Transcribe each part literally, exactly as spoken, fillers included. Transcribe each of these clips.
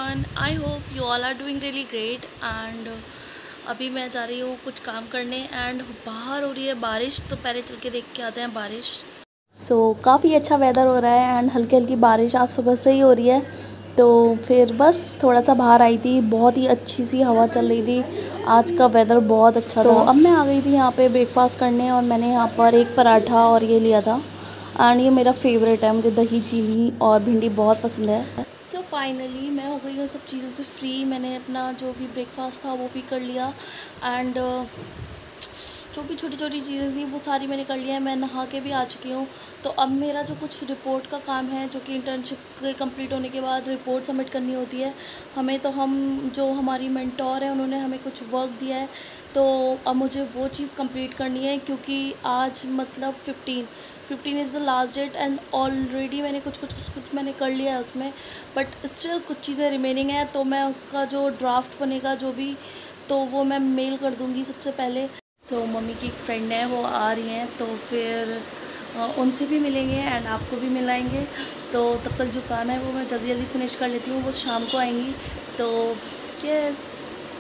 everyone, I hope you all are doing really great and अभी मैं जा रही हूँ कुछ काम करने एंड बाहर हो रही है बारिश, तो पहले चल के देख के आते हैं बारिश। सो so, काफ़ी अच्छा वेदर हो रहा है एंड हल्की हल्की बारिश आज सुबह से ही हो रही है। तो फिर बस थोड़ा सा बाहर आई थी, बहुत ही अच्छी सी हवा चल रही थी, आज का वेदर बहुत अच्छा था। तो अब मैं आ गई थी यहाँ पे ब्रेकफास्ट करने और मैंने यहाँ पर एक पराठा और ये लिया था एंड ये मेरा फेवरेट है, मुझे दही चीनी और भिंडी बहुत पसंद है। सो so फाइनली मैं हो गई हूँ सब चीज़ों से फ्री। मैंने अपना जो भी ब्रेकफास्ट था वो भी कर लिया एंड जो भी छोटी छोटी चीज़ें थी वो सारी मैंने कर लिया है। मैं नहा के भी आ चुकी हूँ। तो अब मेरा जो कुछ रिपोर्ट का काम है, जो कि इंटर्नशिप कंप्लीट होने के बाद रिपोर्ट सबमिट करनी होती है हमें, तो हम जो हमारी मेंटोर है उन्होंने हमें कुछ वर्क दिया है, तो अब मुझे वो चीज़ कंप्लीट करनी है क्योंकि आज मतलब fifteen fifteen is the last date and already मैंने कुछ कुछ कुछ कुछ मैंने कर लिया है उसमें, बट स्टिल कुछ चीज़ें रिमेनिंग है। तो मैं उसका जो ड्राफ्ट बनेगा जो भी, तो वो मैं मेल कर दूँगी सबसे पहले। सो so, मम्मी की एक फ्रेंड है वो आ रही हैं, तो फिर उनसे भी मिलेंगे एंड आपको भी मिलाएंगे। तो तब तक जो काम है वो मैं जल्दी जल्दी फिनिश कर लेती हूँ, वो शाम को आएंगी। तो यस,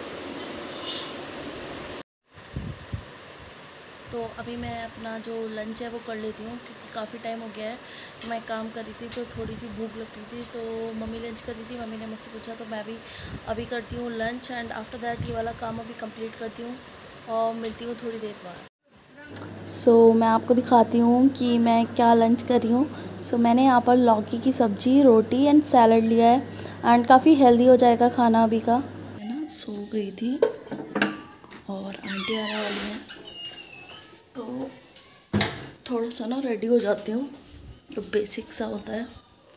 तो अभी मैं अपना जो लंच है वो कर लेती हूँ क्योंकि काफ़ी टाइम हो गया है, मैं काम कर रही थी तो थोड़ी सी भूख लग रही थी। तो मम्मी लंच कर रही थी, मम्मी ने मुझसे पूछा तो मैं भी अभी करती हूँ लंच एंड आफ्टर दैट ये वाला काम अभी कंप्लीट करती हूँ और मिलती हूँ थोड़ी देर बाद। सो so, मैं आपको दिखाती हूँ कि मैं क्या लंच कर रही हूँ। सो so, मैंने यहाँ पर लौकी की सब्ज़ी, रोटी एंड सैलड लिया है एंड काफ़ी हेल्दी हो जाएगा खाना अभी का, है ना। सो गई थी और आंटी आने वाली हैं, तो थोड़ा सा ना रेडी हो जाती हूँ, जो बेसिक सा होता है।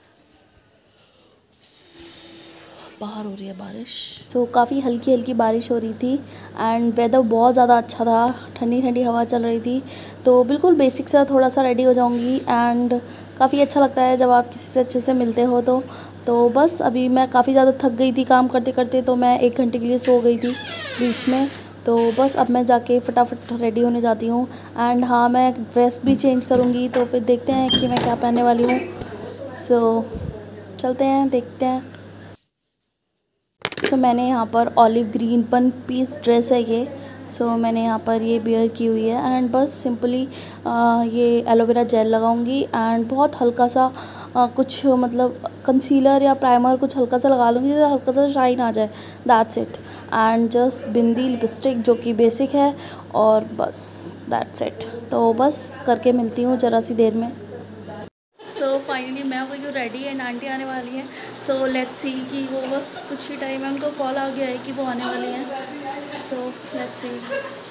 बाहर हो रही है बारिश। सो so, काफ़ी हल्की हल्की बारिश हो रही थी एंड वेदर बहुत ज़्यादा अच्छा था, ठंडी ठंडी हवा चल रही थी। तो बिल्कुल बेसिक सा थोड़ा सा रेडी हो जाऊँगी एंड काफ़ी अच्छा लगता है जब आप किसी से अच्छे से मिलते हो। तो तो बस अभी मैं काफ़ी ज़्यादा थक गई थी काम करते करते, तो मैं एक घंटे के लिए सो गई थी बीच में। तो बस अब मैं जाके फटाफट रेडी होने जाती हूँ एंड हाँ, मैं ड्रेस भी चेंज करूँगी, तो फिर देखते हैं कि मैं क्या पहनने वाली हूँ। सो so, चलते हैं देखते हैं। सो so, मैंने यहाँ पर olive green one piece dress है ये। सो so, मैंने यहाँ पर ये बियर की हुई है एंड बस सिंपली ये एलोवेरा जेल लगाऊंगी एंड बहुत हल्का सा आ, कुछ मतलब कंसीलर या प्राइमर कुछ हल्का सा लगा लूँगी, तो हल्का सा शाइन आ जाए, that's it. And just bindi lipstick जो कि बेसिक है, और बस दैट्स इट। तो बस करके मिलती हूँ ज़रा सी देर में। सो so, फाइनली मैं हो गई हूँ रेडी एंड आंटी आने वाली हैं। सो लेट्स सी कि वो बस कुछ ही टाइम है, उनको कॉल आ गया है कि वो आने वाली हैं। So let's see.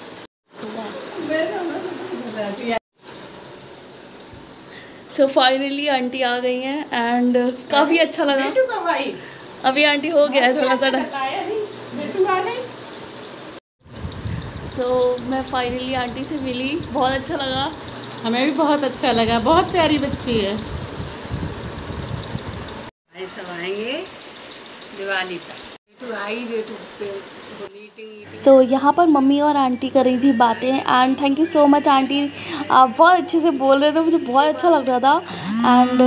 So finally aunty आ गई हैं एंड काफ़ी अच्छा लगा। अभी आंटी हो गया है थोड़ा सा टाइम। सो so, मैं फाइनली आंटी से मिली, बहुत अच्छा लगा। हमें भी बहुत अच्छा लगा, बहुत प्यारी बच्ची है। सब आएंगे दिवाली पर, बेटू आई बेटू सो so, यहाँ पर मम्मी और आंटी कर रही थी बातें and thank you so much aunty, आप बहुत अच्छे से बोल रहे थे, मुझे बहुत अच्छा लग रहा था। एंड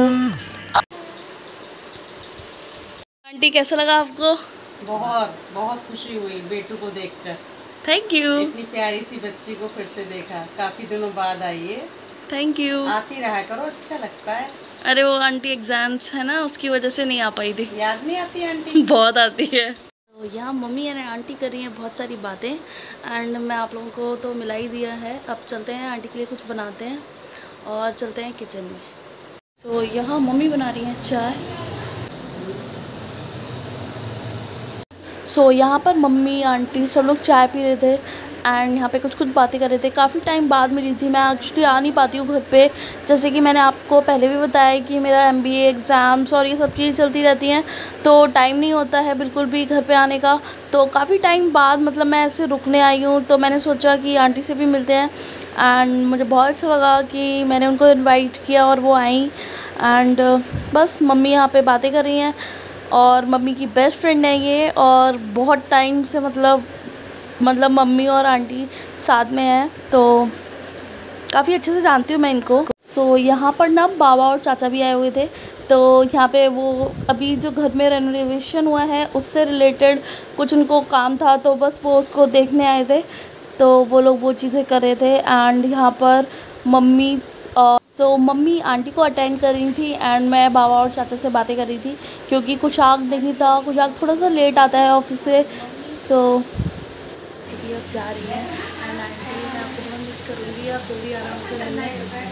आंटी कैसा लगा आपको? बहुत बहुत खुशी हुई बेटू को देखकर। Thank you. इतनी प्यारी सी बच्ची को फिर से देखा, काफी दिनों बाद आई है। Thank you. आती रहा करो, अच्छा लगता है। अरे वो आंटी एग्जाम्स है ना, उसकी वजह से नहीं आ पाई थी। याद नहीं आती आंटी? बहुत आती है। तो यहाँ मम्मी और आंटी कर रही हैं बहुत सारी बातें एंड मैं आप लोगों को तो मिला ही दिया है। अब चलते हैं आंटी के लिए कुछ बनाते हैं और चलते हैं किचन में। तो यहाँ मम्मी बना रही हैं चाय। सो so, यहाँ पर मम्मी आंटी सब लोग चाय पी रहे थे एंड यहाँ पे कुछ कुछ बातें कर रहे थे। काफ़ी टाइम बाद मिली थी, मैं एक्चुअली आ नहीं पाती हूँ घर पे, जैसे कि मैंने आपको पहले भी बताया कि मेरा एमबीए एग्ज़ाम्स और ये सब चीज़ें चलती रहती हैं, तो टाइम नहीं होता है बिल्कुल भी घर पे आने का। तो काफ़ी टाइम बाद मतलब मैं ऐसे रुकने आई हूँ, तो मैंने सोचा कि आंटी से भी मिलते हैं एंड मुझे बहुत अच्छा लगा कि मैंने उनको इन्वाइट किया और वो आई। एंड बस मम्मी यहाँ पर बातें कर रही हैं और मम्मी की बेस्ट फ्रेंड है ये, और बहुत टाइम से मतलब मतलब मम्मी और आंटी साथ में हैं, तो काफ़ी अच्छे से जानती हूँ मैं इनको। सो यहाँ पर ना बाबा और चाचा भी आए हुए थे, तो यहाँ पे वो अभी जो घर में रेनोवेशन हुआ है उससे रिलेटेड कुछ उनको काम था, तो बस वो उसको देखने आए थे। तो वो लोग वो चीज़ें कर रहे थे। एंड यहाँ पर mummy so so, mummy aunty को अटेंड कर रही थी एंड मैं बाबा और चाचा से बातें कर रही थी, क्योंकि कुशाक नहीं था, कुशाक थोड़ा सा लेट आता है ऑफिस से। सो सिटी अब जा रही है एंड आंटी मैं आपको बहुत मिस करूँगी, आप जल्दी आराम से मिलने।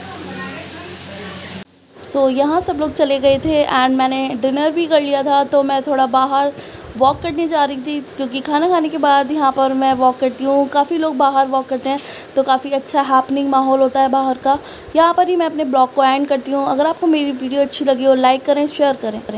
सो so, यहाँ सब लोग चले गए थे एंड मैंने डिनर भी कर लिया था, तो मैं थोड़ा बाहर वॉक करने जा रही थी, क्योंकि खाना खाने के बाद यहाँ पर मैं वॉक करती हूँ। काफ़ी लोग बाहर वॉक करते हैं, तो काफ़ी अच्छा हैपनिंग माहौल होता है बाहर का। यहाँ पर ही मैं अपने ब्लॉग को एंड करती हूँ। अगर आपको मेरी वीडियो अच्छी लगी हो, लाइक करें, शेयर करें।